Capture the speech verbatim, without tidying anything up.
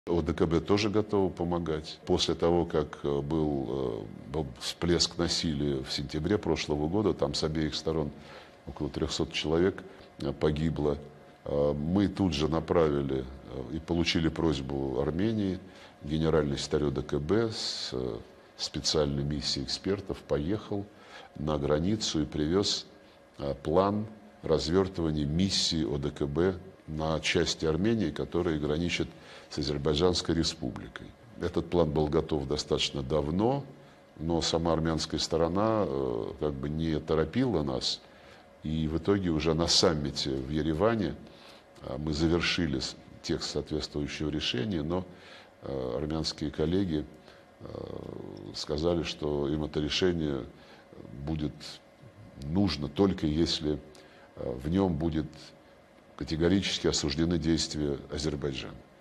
ОДКБ тоже готова помогать. После того, как был, был всплеск насилия в сентябре прошлого года, там с обеих сторон около трёхсот человек погибло, мы тут же направили и получили просьбу Армении. Генеральный секретарь ОДКБ с специальной миссией экспертов поехал на границу и привез план развертывания миссии ОДКБ на части Армении, которые граничат с Азербайджанской республикой. Этот план был готов достаточно давно, но сама армянская сторона э, как бы не торопила нас. И в итоге уже на саммите в Ереване э, мы завершили текст соответствующего решения, но э, армянские коллеги э, сказали, что им это решение будет нужно только если э, в нем будет категорически осуждены действия Азербайджана.